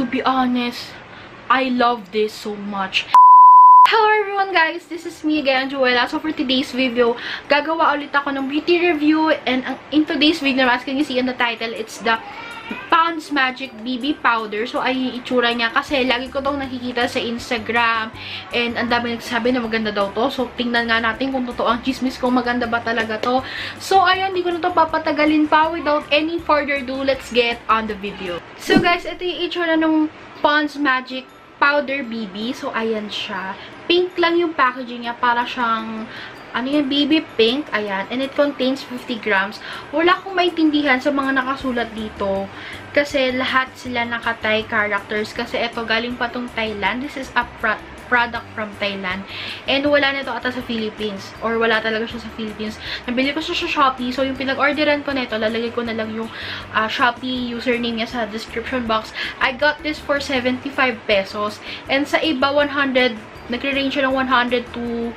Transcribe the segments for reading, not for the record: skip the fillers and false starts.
be honest, I love this so much. Hello everyone guys! This is me again, Joella. So for today's video, gagawa ulit ako ng beauty review. And in today's video, as can you see in the title, it's the Pond's Magic BB Powder. So ay itsura niya kasi lagi ko itong nakikita sa Instagram. And ang dami nagsasabi na maganda daw to. So tingnan nga natin kung totoo ang chismis kung maganda ba talaga to. So ayun, hindi ko na to papatagalin pa. Without any further ado, let's get on the video. So guys, ito yung itsura ng Pond's Magic Powder BB. So ayan siya. Pink lang yung packaging niya. Para siyang, ano yung BB pink. Ayan. And it contains 50 grams. Wala akong maintindihan sa mga nakasulat dito. Kasi lahat sila naka-Thai characters. Kasi ito, galing pa tong Thailand. This is a product from Thailand. And wala nito ata sa Philippines. Or wala talaga siya sa Philippines. Nabili ko siya sa Shopee. So, yung pinag-orderan ko nito, lalagay ko na lang yung Shopee username niya sa description box. I got this for 75 pesos. And sa iba, 100, nagre-range siya ng 100 to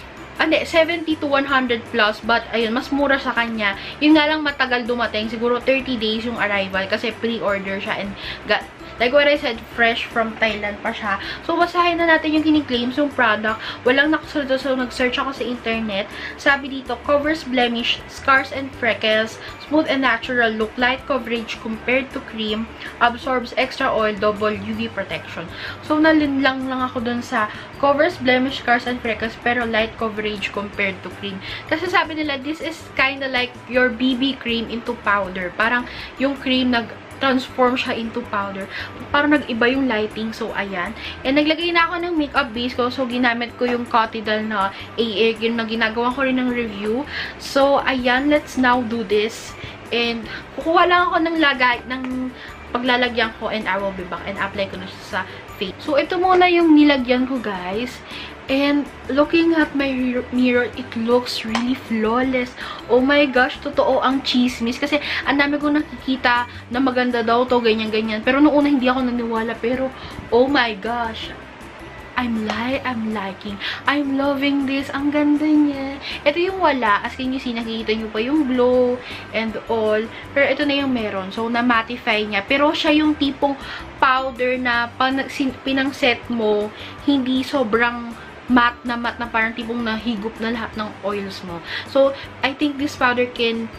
70 to 100 plus, but ayun, mas mura sa kanya. Yun nga lang matagal dumating, siguro 30 days yung arrival kasi pre-order siya and like what I said, fresh from Thailand pa siya. So, basahin na natin yung kiniklaim yung product. Walang nakasulto. So, nag-search ako sa internet. Sabi dito, covers blemish, scars and freckles, smooth and natural look, light coverage compared to cream, absorbs extra oil, double UV protection. So, nalinlang lang ako dun sa covers blemish, scars and freckles, pero light coverage compared to cream. Kasi sabi nila, this is kinda like your BB cream into powder. Parang yung cream transform siya into powder. Parang nag-iba yung lighting. So, ayan. And naglagay na ako ng makeup base ko. So, ginamit ko yung Cotidal na AA. Yun na ginagawa ko rin ng review. So, ayan. Let's now do this. And, kukuha lang ako ng paglalagyan ko and I will be back. And apply ko na siya sa face. So, ito muna yung nilagyan ko, guys. And looking at my mirror, it looks really flawless. Oh my gosh, totoo ang chismis. Kasi ang dami kong nakikita na maganda daw to, ganyan-ganyan. Pero noong una hindi ako naniwala. Pero, oh my gosh, I'm liking. I'm loving this. Ang ganda niya. Ito yung wala. As can you see, nakikita nyo pa yung glow and all. Pero ito na yung meron. So, na-mattify niya. Pero siya yung tipong powder na pinang-set mo, hindi sobrang matte na parang tipong nahigop na lahat ng oils mo. So, I think this powder can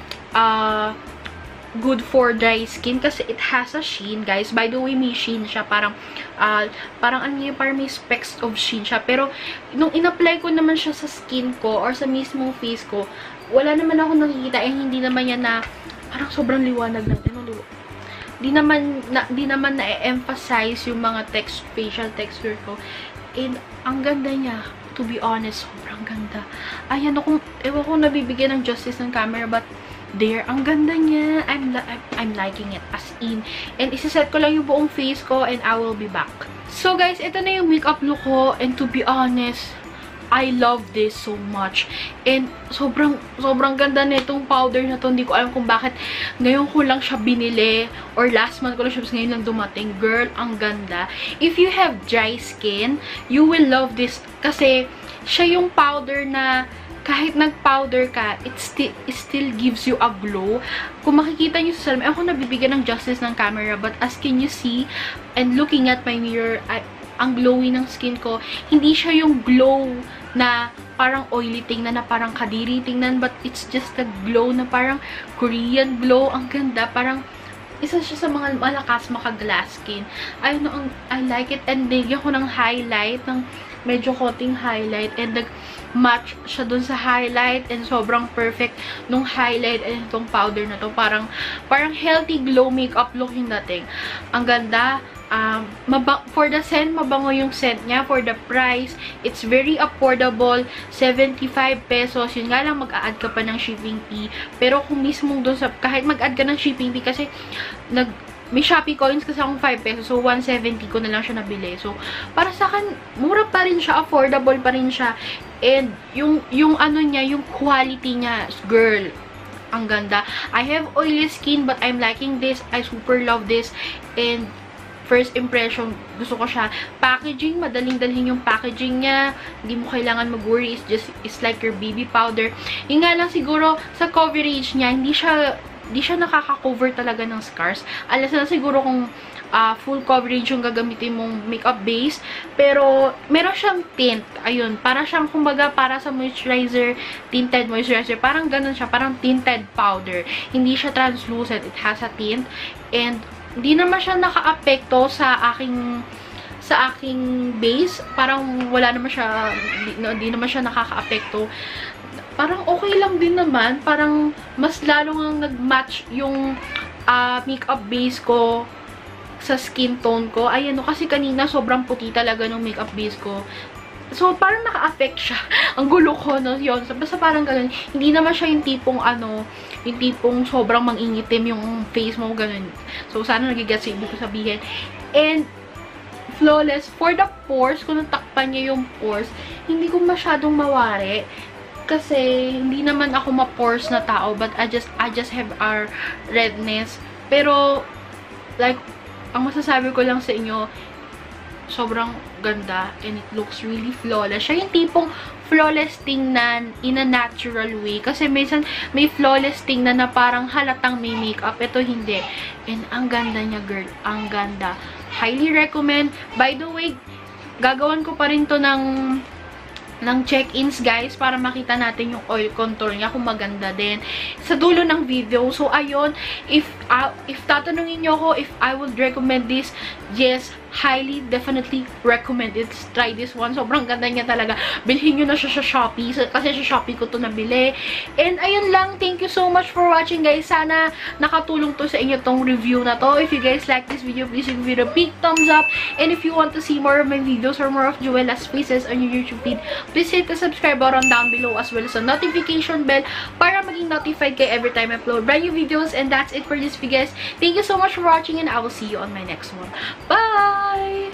good for dry skin kasi it has a sheen, guys. By the way, may sheen siya. Parang parang may specks of sheen siya. Pero, nung in-apply ko naman siya sa skin ko or sa mismong face ko, wala naman ako nakikita. Eh, hindi naman yan na parang sobrang liwanag ng Di naman na-emphasize yung mga facial texture ko. And, ang ganda niya. To be honest, sobrang ganda. Ayan, ewan ko nabibigyan ng justice ng camera, but there, ang ganda niya. I'm liking it as in. And, isiset ko lang yung buong face ko and I will be back. So, guys, ito na yung makeup look ko. And, to be honest, I love this so much. And sobrang ganda nitong powder na to. Hindi ko alam kung bakit ngayon ko lang siya binili or last month ko lang siya ngayon lang dumating. Girl, ang ganda. If you have dry skin, you will love this kasi siya yung powder na kahit nag-powder ka, it still gives you a glow. Kung makikita nyo sa salamin, ako nabibigyan ng justice ng camera, but as can you see, and looking at my mirror, ang glowy ng skin ko, hindi siya yung glow na parang oily tingnan, na parang kadiri tingnan, but it's just a glow na parang Korean glow. Ang ganda, parang isa siya sa mga malakas maka-glass skin. I like it. And nilagyan ko ng highlight, ng medyo konting highlight, and nag-match siya dun sa highlight, and sobrang perfect nung highlight and itong powder na to. Parang healthy glow makeup look yung dating. Ang ganda. For the scent, mabango yung scent niya. For the price, it's very affordable. 75 pesos. Yun nga lang, mag-a-add ka pa ng shipping fee. Pero kung mismong doon sa, kahit mag-add ka ng shipping fee, kasi may Shopee coins kasi akong 5 pesos. So, 170 ko na lang siya nabili. So, para sa akin, mura pa rin siya. Affordable pa rin siya. And, yung ano niya, yung quality niya, girl, ang ganda. I have oily skin, but I'm liking this. I super love this. And, first impression, gusto ko siya. Packaging, madaling dalhin yung packaging niya. Hindi mo kailangan mag-worry. It's like your BB powder. Yung nga lang siguro, sa coverage niya, hindi siya nakaka-cover talaga ng scars. Alas na siguro kung full coverage yung gagamitin mong makeup base. Pero, meron siyang tint. Ayun, para siyang, kumbaga, para sa moisturizer, tinted moisturizer. Parang ganun siya, parang tinted powder. Hindi siya translucent. It has a tint. And, hindi naman siya naka-apekto sa aking base. Parang wala naman siya, hindi naman siya nakaka-apekto. Parang okay lang din naman. Parang mas lalong nag-match yung makeup base ko sa skin tone ko. Ayan, no, kasi kanina sobrang puti talaga ng makeup base ko. So, parang naka-affect siya. Ang gulo ko, no, yun. Basta parang ganun. Hindi naman siya yung tipong, yung tipong sobrang mangingitim yung face mo, ganun. So, sana nagigets yung ibig ko sabihin. And, flawless. For the pores, kung natakpan niya yung pores, hindi ko masyadong mawari. Kasi, hindi naman ako ma-pores na tao, but I just have a redness. Pero, like, ang masasabi ko lang sa inyo, sobrang ganda, and it looks really flawless. Siya yung tipong flawless tingnan in a natural way. Kasi minsan, may flawless tingnan na parang halatang may makeup. Ito hindi. And ang ganda niya, girl. Ang ganda. Highly recommend. By the way, gagawan ko pa rin to ng check-ins, guys, para makita natin yung oil contour niya kung maganda din sa dulo ng video. So, ayun, if tatanungin niyo ako if I would recommend this, yes, highly, definitely recommend it. Try this one. Sobrang ganda niya talaga. Bilhin nyo na siya sa Shopee. Kasi sa Shopee ko to nabili. And ayun lang. Thank you so much for watching, guys. Sana nakatulong to sa inyo tong review na to. If you guys like this video, please give it a big thumbs up. And if you want to see more of my videos or more of Joella's faces on your YouTube feed, please hit the subscribe button down below as well as the notification bell para maging notified kayo every time I upload brand new videos. And that's it for this video, guys. Thank you so much for watching, and I will see you on my next one. Bye!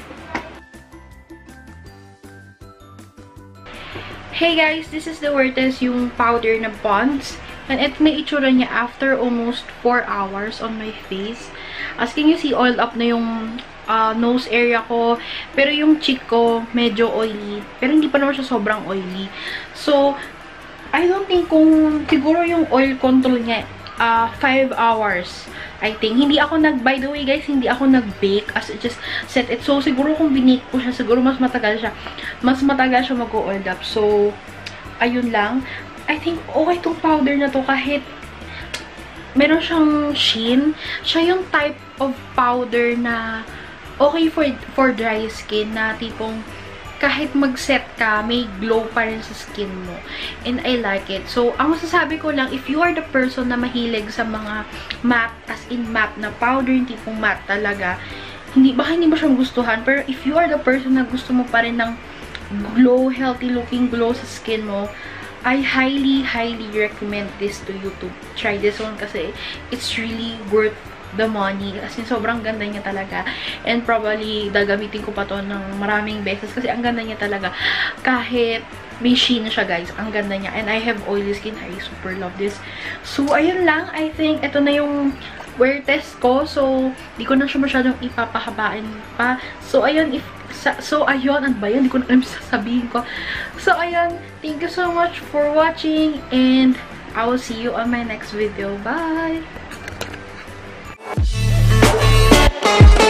Hey guys, this is the Wertes yung powder na Bonds. And it may itsura niya after almost 4 hours on my face. As can you see, oiled up na yung nose area ko. Pero yung cheek ko, medyo oily. Pero hindi pa naman siya sobrang oily. So, I don't think kung siguro yung oil control niya, 5 hours. I think. Hindi ako by the way guys, hindi ako nag-bake as I just set it. So, siguro kung binake ko siya, siguro mas matagal siya. Mas matagal siya mag-oiled up. So, ayun lang. I think, okay itong powder na to kahit meron siyang sheen. Siya yung type of powder na okay for dry skin na tipong kahit mag-set ka, may glow pa rin sa skin mo. And I like it. So, ang masasabi ko lang, if you are the person na mahilig sa mga matte, as in matte na powder, yung tipong matte talaga, baka hindi mo siyang gustuhan. Pero if you are the person na gusto mo pa rin ng glow, healthy looking glow sa skin mo, I highly recommend this to you to try this one kasi it's really worth the money. Kasi sobrang ganda niya talaga. And probably, gagamitin ko pa to ng maraming beses. Kasi ang ganda niya talaga. Kahit may sheen siya, guys. Ang ganda niya. And I have oily skin. I super love this. So, ayun lang. I think, ito na yung wear test ko. So, di ko na siya masyadong ipapahabain pa. So, ayun. Ayun. Ano ba yun? Di ko na alam sasabihin ko. So, ayun. Thank you so much for watching. And I will see you on my next video. Bye!